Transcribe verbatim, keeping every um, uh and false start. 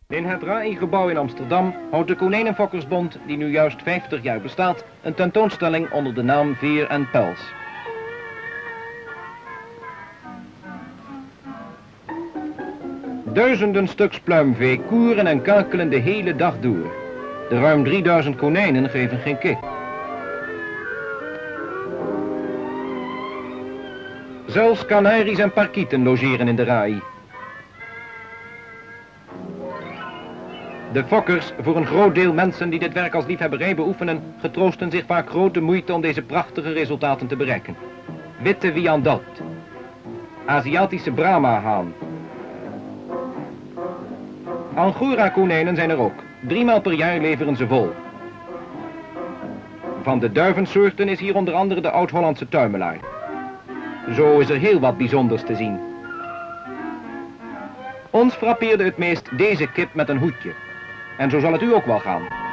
In het R A I-gebouw in Amsterdam houdt de Konijnenfokkersbond, die nu juist vijftig jaar bestaat, een tentoonstelling onder de naam Veer en Pels. Duizenden stuks pluimvee koeren en kakelen de hele dag door. De ruim drieduizend konijnen geven geen kik. Zelfs kanaries en parkieten logeren in de R A I. De fokkers, voor een groot deel mensen die dit werk als liefhebberij beoefenen, getroosten zich vaak grote moeite om deze prachtige resultaten te bereiken. Witte Wyandotte, Aziatische Brahma-haan. Angora-konijnen zijn er ook. Driemaal per jaar leveren ze vol. Van de duivensoorten is hier onder andere de Oud-Hollandse tuimelaar. Zo is er heel wat bijzonders te zien. Ons frappeerde het meest deze kip met een hoedje. En zo zal het u ook wel gaan.